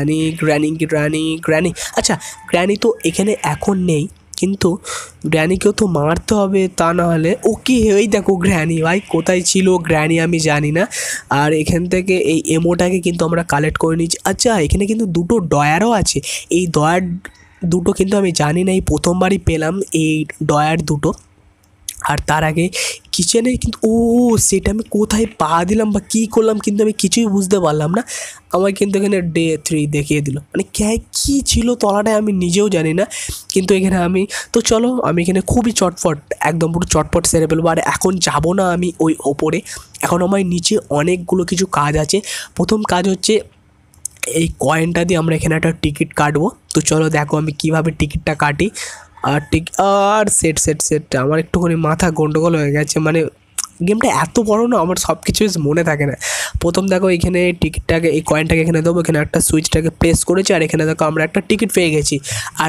গ্র্যানি আচ্ছা গ্র্যানি তো এখানে এখন নেই, কিন্তু গ্র্যানিকেও তো মারতে হবে, তা না হলে ওকে এই দেখো গ্র্যানি ভাই কোথায় ছিল গ্র্যানি আমি জানি না। আর এখান থেকে এই এমোটাকে কিন্তু আমরা কালেক্ট করে নিচ্ছি। আচ্ছা এখানে কিন্তু দুটো ডয়ারও আছে, এই ডয়ার দুটো কিন্তু আমি জানি না, এই প্রথমবারই পেলাম এই ডয়ার দুটো। আর তার আগে কিচেনে কিন্তু সেটা আমি কোথায় পা দিলাম বা কী করলাম কিন্তু আমি কিছুই বুঝতে পারলাম না। আমার কিন্তু এখানে ডে 3 দেখিয়ে দিল, মানে কী ছিল তলাটায় আমি নিজেও জানি না। কিন্তু এখানে আমি তো চলো আমি এখানে খুবই চটপট একদম পুরো চটপট সেরে ফেলবো। আর এখন যাবো না আমি ওই ওপরে, এখন আমার নিচে অনেকগুলো কিছু কাজ আছে। প্রথম কাজ হচ্ছে এই কয়েনটা দিয়ে আমরা এখানে একটা টিকিট কাটবো। তো চলো দেখো আমি কিভাবে টিকিটটা কাটি। আর সেট সেট সেট আমার একটুখানি মাথা গন্ডগোল হয়ে গেছে, মানে গেমটা এত বড় না, আমার সব কিছু মনে থাকে না। প্রথম দেখো এখানে টিকিটটাকে এই কয়েনটাকে এখানে দেবো, এখানে একটা সুইচটাকে প্রেস করেছি আর এখানে দেখো আমরা একটা টিকিট পেয়ে গেছি।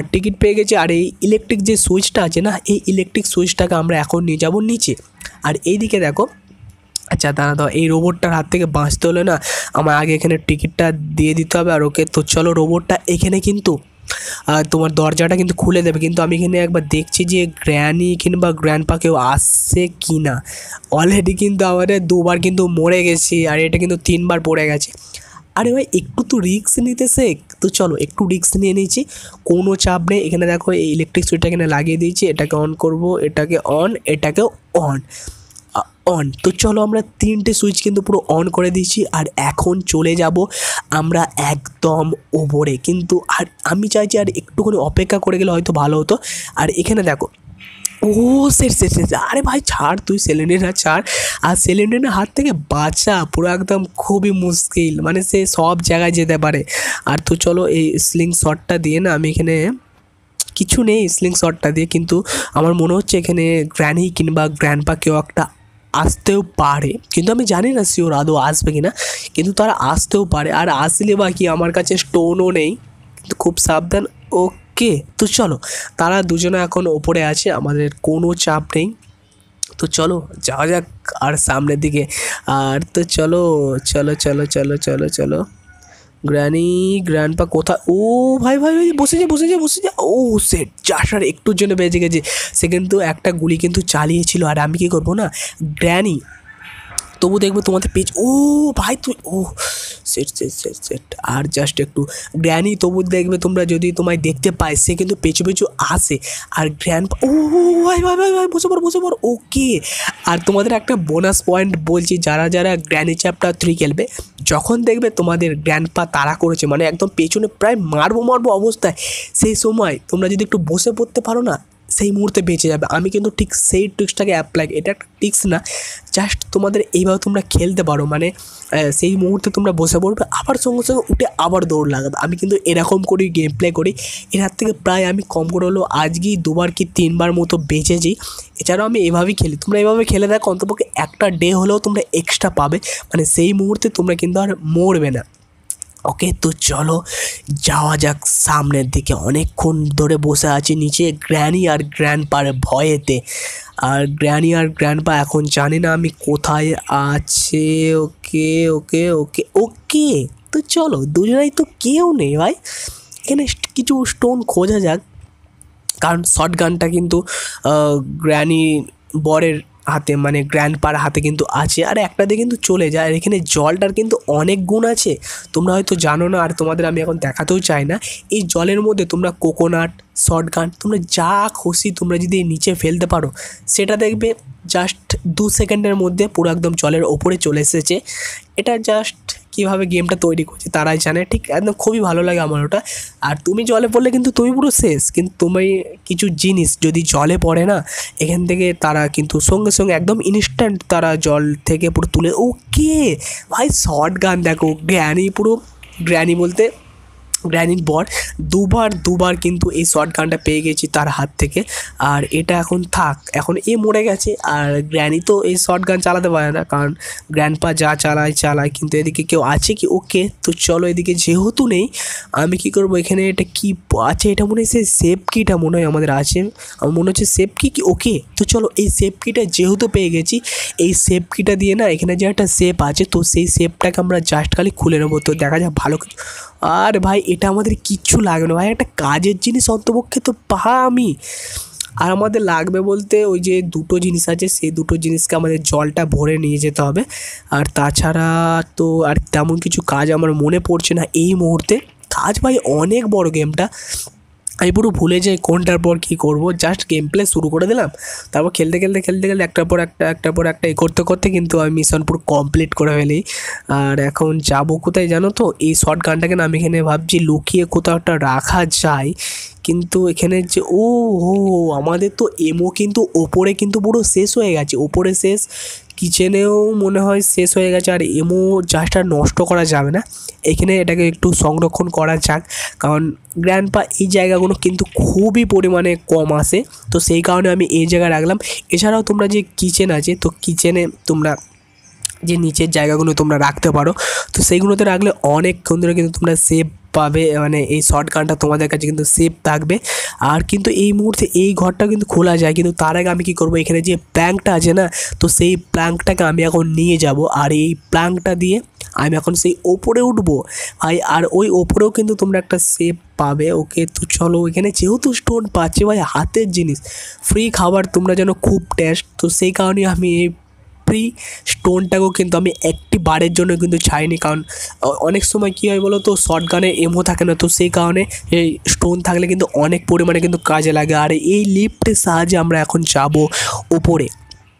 আর এই ইলেকট্রিক যে সুইচটা আছে না, এই ইলেকট্রিক সুইচটাকে আমরা এখন নিয়ে যাবো নিচে। আর এইদিকে দেখো, আচ্ছা দাঁড়া এই রোবটটার হাত থেকে বাঁচতে হলে না আমার আগে এখানে টিকিটটা দিয়ে দিতে হবে। আর ওকে তো চলো রোবটটা এখানে কিন্তু তোমার দরজাটা কিন্তু খুলে দেবে। কিন্তু আমি এখানে একবার দেখছি যে গ্র্যানি কিংবা গ্র্যান্ডপা কেউ আসছে কি না। অলরেডি কিন্তু আমাদের 2বার কিন্তু মরে গেছি আর এটা কিন্তু 3বার পড়ে গেছে। আরে ভাই একটু তো রিস্ক নিতে শেখ। তো চলো একটু রিস্ক নিয়ে নিয়েছি, কোনো চাপ নেই। এখানে দেখো এই ইলেকট্রিক সুইচটা এখানে লাগিয়ে দিয়েছি, এটাকে অন করব, এটাকে অন, এটাকে অন অন। তো চলো আমরা 3টে সুইচ কিন্তু পুরো অন করে দিয়েছি। আর এখন চলে যাব আমরা একদম ওপরে। কিন্তু আর আমি চাইছি আর একটুখানি অপেক্ষা করে গেলে হয়তো ভালো হতো। আর এখানে দেখো সেট সেট সেট আরে ভাই ছাড়, তুই সিলিন্ডার ছাড়। আর সিলিন্ডারের হাত থেকে বাঁচা পুরো একদম খুবই মুশকিল, মানে সে সব জায়গায় যেতে পারে। আর তো চলো এই স্লিং শটটা দিয়ে না আমি এখানে কিছু নেই স্লিং শটটা দিয়ে, কিন্তু আমার মনে হচ্ছে এখানে গ্র্যানি কিংবা গ্র্যান্ডপা কেউ একটা আসতেও পারে, কিন্তু আমি জানি না শিওর আদৌ আসবে কি না, কিন্তু তারা আসতেও পারে। আর আসলে বা কি, আমার কাছে স্টোনও নেই, কিন্তু খুব সাবধান। ওকে তো চলো তারা দুজনে এখন ওপরে আছে, আমাদের কোনো চাপ নেই। তো চলো যাওয়া যাক আর সামনের দিকে। আর তো চলো চলো চলো চলো চলো চলো গ্র্যানি গ্র্যান্ডপা কোথায়? ভাই ভাই ভাই বসে যা। সেট চাষার একটুর জন্য বেঁচে গেছে। সে কিন্তু একটা গুলি কিন্তু চালিয়েছিল। আর আমি কী করবো না, গ্র্যানি তবু দেখবে তোমাদের পেজ ভাই তুই সেট সেট সেট সেট আর জাস্ট একটু গ্র্যানি তবু দেখবে তোমরা যদি তোমায় দেখতে পায় সে কিন্তু পেছু পেছু আসে। আর গ্র্যান্ড ভাই ভাই ভাই ভাই বসে পড় ওকে। আর তোমাদের একটা বোনাস পয়েন্ট বলছি, যারা যারা গ্র্যানি চ্যাপ্টার 3 খেলবে, যখন দেখবে তোমাদের গ্র্যান্ডপা তাড়া করেছে, মানে একদম পেছনে প্রায় মারবো অবস্থায়, সেই সময় তোমরা যদি একটু বসে পড়তে পারো না, সেই মুহূর্তে বেঁচে যাবে। আমি কিন্তু ঠিক সেই ট্রিক্সটাকে অ্যাপ্লাই, এটা একটা ট্রিক্স না, জাস্ট তোমাদের এইভাবে তোমরা খেলতে পারো, মানে সেই মুহূর্তে তোমরা বসে পড়বে, আবার সঙ্গে সঙ্গে উঠে আবার দৌড় লাগাবে। আমি কিন্তু এরকম করেই গেম প্লে করি। এর হাত থেকে প্রায় আমি কম করে হলেও আজকেই 2বার কি 3বার মতো বেঁচেছি। এছাড়াও আমি এভাবেই খেলি, তোমরা এভাবে খেলে দেখো অন্তপক্ষে একটা ডে হলেও তোমরা এক্সট্রা পাবে, মানে সেই মুহূর্তে তোমরা কিন্তু আর মরবে না। ওকে তো চলো যাওয়া যাক সামনের দিকে। অনেকক্ষণ ধরে বসে আছি নিচে গ্র্যানি আর গ্র্যান্ডপার ভয়েতে। আর গ্র্যানি আর গ্র্যান্ডপা এখন জানি না আমি কোথায় আছে। ওকে ওকে ওকে ওকে তো চলো দুজনেই তো কেউ নেই ভাই, এখানে কিছু স্টোন খোঁজা যাক। কারণ শর্ট গানটা কিন্তু গ্র্যানি বরের হাতে, মানে গ্র্যান্ডপার হাতে কিন্তু আছে। আর একটা দিয়ে কিন্তু চলে যায়। আর এখানে জলটার কিন্তু অনেক গুণ আছে, তোমরা হয়তো জানো না, আর তোমাদের আমি এখন দেখাতেও চাই না। এই জলের মধ্যে তোমরা কোকোনাট, শর্ট গান, তোমরা যা খুশি তোমরা যদি নিচে ফেলতে পারো, সেটা দেখবে জাস্ট 2 সেকেন্ডের মধ্যে পুরো একদম জলের ওপরে চলে এসেছে। এটা জাস্ট কীভাবে গেমটা তৈরি করছে তারাই জানে, ঠিক একদম খুবই ভালো লাগে আমার ওটা। আর তুমি জলে পড়লে কিন্তু তুমি পুরো শেষ, কিন্তু তুমি কিছু জিনিস যদি জলে পড়ে না, এখান থেকে তারা কিন্তু সঙ্গে সঙ্গে একদম ইনস্ট্যান্ট তারা জল থেকে পুরো তুলে। ওকে ভাই শর্ট গান দেখো, গ্র্যানি বলতে গ্র্যানির বর দুবার কিন্তু এই শর্ট গানটা পেয়ে গেছি তার হাত থেকে। আর এটা এখন থাক, এখন এ মরে গেছে। আর গ্র্যানি তো এই শর্ট গান চালাতে পারে না, কারণ গ্র্যান্ডপা যা চালায়। কিন্তু এদিকে কেউ আছে কি? ওকে তো চলো এদিকে যেহেতু নেই, আমি কি করব, এখানে এটা কি আছে, এটা মনে হয় সেই সেফ কিটা মনে হয় আমাদের আছে, আমার মনে হচ্ছে সেফ কি। ওকে তো চলো এই সেফ কিটা যেহেতু পেয়ে গেছি, এই সেফ কিটা দিয়ে না এখানে যে একটা সেফ আছে, তো সেই সেফটাকে আমরা জাস্ট খালি খুলে নেবো। তো দেখা যাক ভালো কিছু। আর ভাই এটা আমাদের কিচ্ছু লাগবে না ভাই, একটা কাজের জিনিস অন্তপক্ষে তো আমি। আর আমাদের লাগবে বলতে ওই যে 2টো জিনিস আছে, সেই 2টো জিনিসকে আমাদের জলটা ভরে নিয়ে যেতে হবে। আর তাছাড়া তো আর তেমন কিছু কাজ আমার মনে পড়ছে না এই মুহূর্তে। কাজ ভাই অনেক বড় গেমটা, আমি পুরো ভুলে যাই কোনটার পর কী করব, জাস্ট গেম প্লে শুরু করে দিলাম। তারপর খেলতে একটার পর একটা এই করতে করতে কিন্তু আমি মিশন পুরো কমপ্লিট করে ফেলি। আর এখন যাবো কোথায় জানো তো, এই শর্ট গানটাকে না আমি এখানে ভাবছি লুকিয়ে কোথাও একটা রাখা যায়। কিন্তু এখানে যে ও হো, আমাদের তো এমও কিন্তু ওপরে কিন্তু পুরো শেষ হয়ে গেছে, ওপরে শেষ, কিচেনেও মনে হয় শেষ হয়ে গেছে। আর এমও জাস্ট আর নষ্ট করা যাবে না, এখানে এটাকে একটু সংরক্ষণ করা যাক, কারণ গ্র্যান্ডপা এই জায়গাগুলো কিন্তু খুবই পরিমাণে কম আসে, তো সেই কারণে আমি এই জায়গায় রাখলাম। এছাড়াও তোমরা যে কিচেন আছে, তো কিচেনে তোমরা যে নিচের জায়গাগুলো তোমরা রাখতে পারো, তো সেইগুলোতে রাখলে অনেকক্ষণ ধরে কিন্তু তোমরা সেভ পাবে, মানে এই শর্ট গানটা তোমাদের কাছে কিন্তু সেভ থাকবে। আর কিন্তু এই মুহূর্তে এই ঘরটা কিন্তু খোলা যায়, কিন্তু তার আগে আমি কী করবো, এখানে যে প্ল্যাঙ্কটা আছে না, তো সেই প্ল্যাঙ্কটাকে আমি এখন নিয়ে যাব, আর এই প্ল্যাঙ্কটা দিয়ে আমি এখন সেই ওপরে উঠবো ভাই। আর ওই ওপরেও কিন্তু তোমরা একটা সেভ পাবে। ওকে, তো চলো, এখানে যেহেতু স্টোন পাচ্ছে ভাই, হাতের জিনিস, ফ্রি খাবার তোমরা যেন খুব টেস্ট, তো সেই কারণে আমি এই ফ্রি স্টোনটাকেও কিন্তু আমি একটি বারের জন্য কিন্তু চাইনি, কারণ অনেক সময় কী হয় বলো তো, শর্ট গানে এমও থাকে না, তো সেই কারণে এই স্টোন থাকলে কিন্তু অনেক পরিমাণে কিন্তু কাজে লাগে। আর এই লিফটের সাহায্যে আমরা এখন যাব ওপরে।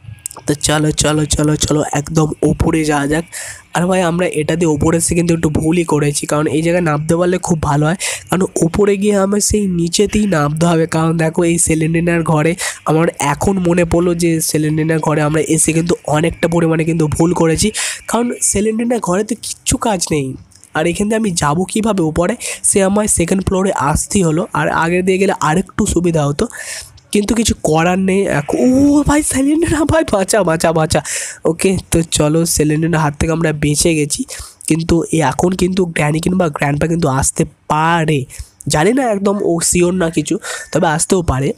তো চলো চলো চলো চলো একদম ওপরে যাওয়া যাক। আর ভাই আমরা এটা দিয়ে ওপরে এসে কিন্তু একটু ভুলই করেছি, কারণ এই জায়গায় নামতে পারলে খুব ভালো হয়, কারণ ওপরে গিয়ে আমার সেই নিচেতেই নামতে হবে। কারণ দেখো এই সেলেন্ডিনার ঘরে আমার এখন মনে পড়লো যে সেলেন্ডিনার ঘরে আমরা এসে কিন্তু অনেকটা পরিমাণে কিন্তু ভুল করেছি, কারণ সেলেন্ডিনার ঘরে তো কিচ্ছু কাজ নেই। আর এখান থেকে আমি যাবো কীভাবে উপরে, সে আমায় সেকেন্ড ফ্লোরে আসতেই হলো, আর আগে দিয়ে গেলে আরেকটু সুবিধা হতো, কিন্তু কিছু করার নেই। ও ভাই সিলিন্ডার, ভাই বাঁচা বাঁচা বাঁচা। ওকে, তো চলো, সিলিন্ডারের হাত থেকে আমরা বেঁচে গেছি, কিন্তু এখন কিন্তু গ্র্যানি কিংবা গ্র্যান্ডপা কিন্তু আসতে পারে, জানি না একদম ও শিওর না কিছু, তবে আসতেও পারে।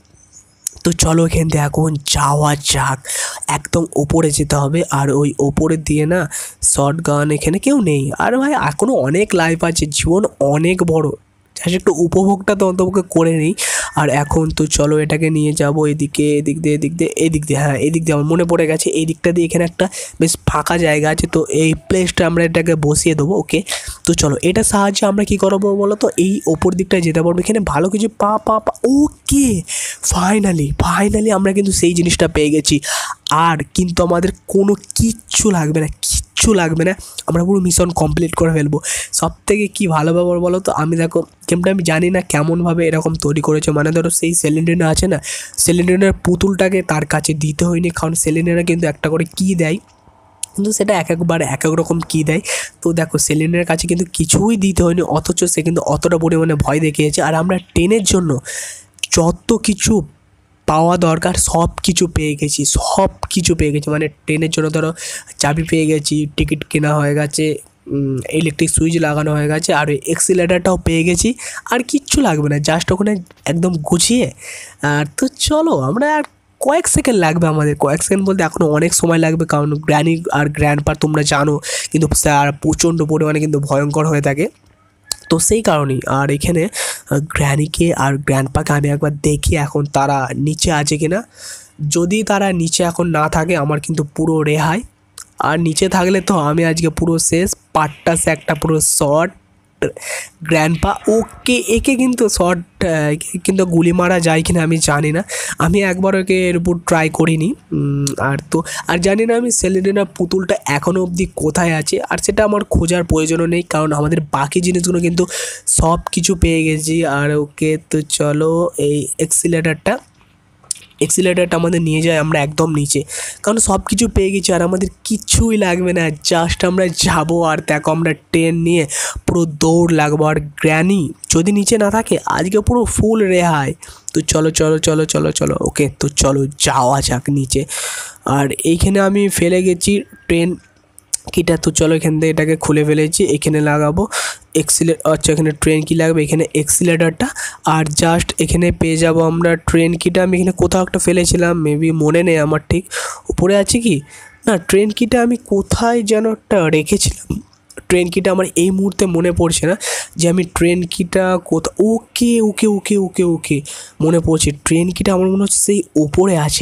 তো চলো এখান থেকে এখন যাওয়া যাক, একদম ওপরে যেতে হবে। আর ওই ওপরে দিয়ে না শর্ট গান, এখানে কেউ নেই, আর ভাই এখনও অনেক লাইফ আছে, জীবন অনেক বড়, জাস্ট একটু উপভোগটা তো অন্তপক্ষে করে নিই। আর এখন তো চলো এটাকে নিয়ে যাব এদিকে, এদিক দিয়ে, হ্যাঁ এদিক দিয়ে আমার মনে পড়ে গেছে, এই দিকটা দিয়ে এখানে একটা বেশ ফাঁকা জায়গা আছে, তো এই প্লেসটা আমরা এটাকে বসিয়ে দেবো। ওকে, তো চলো এটার সাহায্যে আমরা কী করবো বলো তো, এই ওপর দিকটায় যেতে পারবো, এখানে ভালো কিছু পা। ওকে, ফাইনালি আমরা কিন্তু সেই জিনিসটা পেয়ে গেছি। আর কিন্তু আমাদের কোনো কিচ্ছু লাগবে না, আমরা পুরো মিশন কমপ্লিট করে ফেলবো। সবথেকে কী ভালো ব্যাপার বলো তো, আমি দেখো গেমটা আমি জানি না কেমনভাবে এরকম তৈরি করেছে, মানে ধরো সেই সেলিন্ডার আছে না, সেলিন্ডারের পুতুলটাকে তার কাছে দিতে হয়নি, কারণ সেলিন্ডারে কিন্তু একটা করে কী দেয়, কিন্তু সেটা একবার এক এক রকম কী দেয়। তো দেখো সেলিন্ডারের কাছে কিন্তু কিছুই দিতে হয়নি, অথচ সে কিন্তু অতটা পরিমাণে ভয় দেখিয়েছে। আর আমরা ট্রেনের জন্য যত কিছু পাওয়া দরকার সব কিছু পেয়ে গেছি, মানে ট্রেনের জন্য ধরো চাবি পেয়ে গেছি, টিকিট কেনা হয়ে গেছে, ইলেকট্রিক সুইচ লাগানো হয়ে গেছে, আর ওই এক্সিলেটারটাও পেয়ে গেছি। আর কিচ্ছু লাগবে না, জাস্ট ওখানে একদম গুছিয়ে। আর তো চলো, আমরা আর কয়েক সেকেন্ড লাগবে, আমাদের কয়েক সেকেন্ড বলতে এখনও অনেক সময় লাগবে, কারণ গ্র্যানি আর গ্র্যান্ডপা তোমরা জানো কিন্তু স্যার প্রচণ্ড পরিমাণে কিন্তু ভয়ঙ্কর হয়ে থাকে, তো সেই কারণেই। আর এখানে গ্র্যানিকে আর গ্র্যান্ডপাকে আমি একবার দেখি এখন তারা নিচে আছে কিনা, যদি তারা নিচে এখন না থাকে আমার কিন্তু পুরো রেহাই, আর নিচে থাকলে তো আমি আজকে পুরো শেষ, পাট্টা সে একটা পুরো শর্ট গ্র্যান্ডপা। ওকে, একে কিন্তু শর্ট কিন্তু গুলি মারা যায় কিনা আমি জানি না, আমি একবার ওকে এর উপর ট্রাই করিনি। আর জানি না আমি সেলেন্ডিনার পুতুলটা এখনও অবধি কোথায় আছে, আর সেটা আমার খোঁজার প্রয়োজনও নেই, কারণ আমাদের বাকি জিনিসগুলো কিন্তু সব কিছু পেয়ে গেছি। আর ওকে, তো চলো এই এক্সিলেটারটা আমাদের নিয়ে যায় আমরা একদম নিচে, কারণ সব কিছু পেয়ে গেছি আর আমাদের কিছুই লাগবে না, জাস্ট আমরা যাবো। আর দেখো আমরা ট্রেন নিয়ে পুরো দৌড় লাগবো, আর গ্র্যানি যদি নিচে না থাকে আজকে পুরো ফুল রেহাই। তো চলো চলো চলো চলো চলো ওকে, তো চলো যাওয়া যাক নিচে। আর এইখানে আমি ফেলে গেছি ট্রেন কিটা, তো চলো এখান থেকে এটাকে খুলে ফেলেছি, এখানে লাগাবো আচ্ছা এখানে ট্রেন কি লাগবে, এখানে এক্সিলেটারটা, আর জাস্ট এখানে পেয়ে যাব আমরা ট্রেন কিটা। আমি এখানে কোথাও একটা ফেলেছিলাম, মেবি মনে নেই আমার ঠিক, উপরে আছে কি না, ট্রেন কিটা আমি কোথায় যেন একটা রেখেছিলাম, ট্রেন কিটা আমার এই মুহূর্তে মনে পড়ছে না যে আমি ট্রেন কিটা কোথা। ওকে ওকে ওকে ওকে ওকে মনে পড়ছে, ট্রেন কিটা আমার মনে হচ্ছে সেই ওপরে আছে,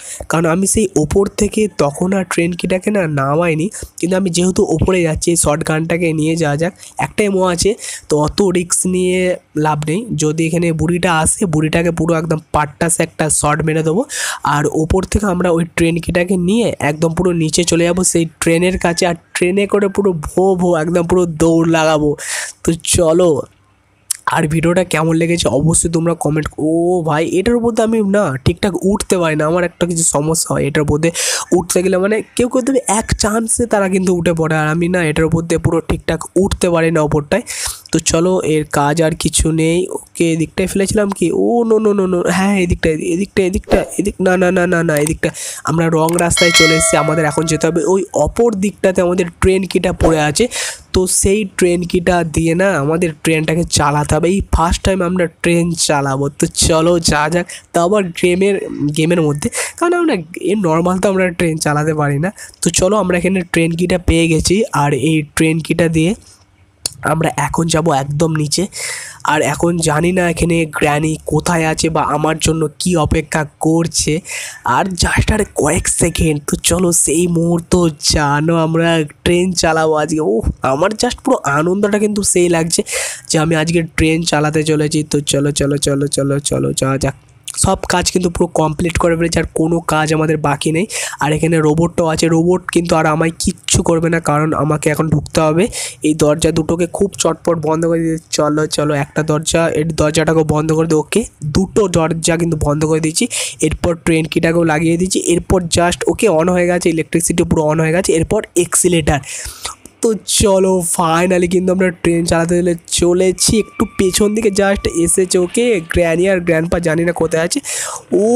কারণ আমি সেই ওপর থেকে তখন আর ট্রেন কিটাকে না নামাইনি, কিন্তু আমি যেহেতু ওপরে যাচ্ছি শর্ট গানটাকে নিয়ে যাওয়া যাক। একটা এমো আছে, তো অত রিস্ক নিয়ে লাভ নেই। যদি এখানে বুড়িটা আসে, বুড়িটাকে পুরো একদম পাট্টাসে একটা শর্ট মেরে দেবো, আর ওপর থেকে আমরা ওই ট্রেন কিটাকে নিয়ে একদম পুরো নিচে চলে যাবো সেই ট্রেনের কাছে, আর ট্রেনে করে পুরো ভো ভো একদম পুরো দৌড় লাগাবো। তো চলো, আর ভিডিওটা কেমন লেগেছে অবশ্যই তোমরা কমেন্ট। ও ভাই, এটার মধ্যে আমি না ঠিকঠাক উঠতে পারি না, আমার একটা কিছু সমস্যা হয় এটার মধ্যে উঠতে গেলে, মানে কেউ কেউ দেবে এক চান্সে তারা কিন্তু উঠে পড়ে, আর আমি না এটার মধ্যে পুরো ঠিকঠাক উঠতে পারি না ওপরটায়। তো চলো, এর কাজ আর কিছু নেই। ওকে, এদিকটায় ফেলেছিলাম কি? Oh no no no no, হ্যাঁ এদিকটা এদিকটা এদিকটা এদিক, না না না না না, এদিকটা আমরা রং রাস্তায় চলে এসেছি। আমাদের এখন যেতে হবে ওই অপর দিকটাতে, আমাদের ট্রেন কিটা পড়ে আছে। তো সেই ট্রেন কিটা দিয়ে না আমাদের ট্রেনটাকে চালাতে হবে। এই ফার্স্ট টাইম আমরা ট্রেন চালাবো। তো চলো যা যাক, তা আবার গেমের মধ্যে, কারণ আমরা নর্মাল তো আমরা ট্রেন চালাতে পারি না। তো চলো, আমরা এখানে ট্রেন কিটা পেয়ে গেছি, আর এই ট্রেন কিটা দিয়ে আমরা এখন যাব একদম নিচে। আর এখন জানি না এখানে গ্র্যানি কোথায় আছে বা আমার জন্য কি অপেক্ষা করছে, আর জাস্ট আর কয়েক সেকেন্ড। তো চলো সেই মুহূর্ত জানো আমরা ট্রেন চালাবো আজকে। ও, আমার জাস্ট পুরো আনন্দটা কিন্তু সেই লাগছে যে আমি আজকে ট্রেন চালাতে চলেছি। তো চলো চলো চলো চলো চলো যাওয়া যাক। সব কাজ কিন্তু পুরো কমপ্লিট করে ফেলেছি, আর কোনো কাজ আমাদের বাকি নেই। আর এখানে রোবটটাও আছে, রোবট কিন্তু আর আমায় কিচ্ছু করবে না, কারণ আমাকে এখন ঢুকতে হবে। এই দরজা দুটোকে খুব চটপট বন্ধ করে দিতে। চলো চলো, একটা দরজা, এই দরজাটাকেও বন্ধ করে দিই। ওকে, দুটো দরজা কিন্তু বন্ধ করে দিয়েছি। এরপর ট্রেন কিটাকেও লাগিয়ে দিয়েছি। এরপর জাস্ট ওকে অন হয়ে গেছে, ইলেকট্রিসিটি পুরো অন হয়ে গেছে। এরপর এক্সিলেটার। তো চলো ফাইনালি কিন্তু আমরা ট্রেন চালাতে চলেছি। একটু পেছন দিকে জাস্ট এসেছে। ওকে, গ্র্যানি আর গ্র্যান্ডপা জানি না কোথায় আছে। ও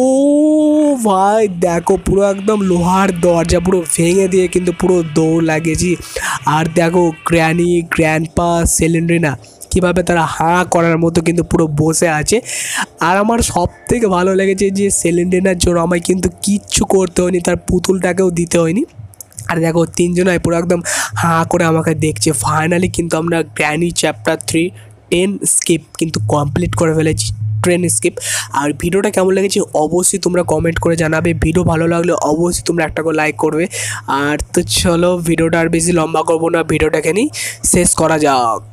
ভাই দেখো, পুরো একদম লোহার দরজা পুরো ভেঙে দিয়ে কিন্তু পুরো দৌড় লাগিয়েছি। আর দেখো গ্র্যানি, গ্র্যান্ডপা, সেলেন্ড্রিনা কীভাবে তারা হাঁ করার মতো কিন্তু পুরো বসে আছে। আর আমার সব থেকে ভালো লেগেছে যে সেলেন্ড্রিনার জন্য আমায় কিন্তু কিচ্ছু করতে হয়নি, তার পুতুলটাকেও দিতে হয়নি। আর দেখো তিনজনাই পুরো একদম হাঁ করে আমাকে দেখছে। ফাইনালি কিন্তু আমরা গ্র্যানি চ্যাপ্টার 3 10 স্কিপ কিন্তু কমপ্লিট করে ফেলেছি, ট্রেন স্কিপ। আর ভিডিওটা কেমন লেগেছে অবশ্যই তোমরা কমেন্ট করে জানাবে। ভিডিও ভালো লাগলে অবশ্যই তোমরা একটা করে লাইক করবে। আর তো চলো, ভিডিওটা আর বেশি লম্বা করবো না, ভিডিওটা এখানেই শেষ করা যাক।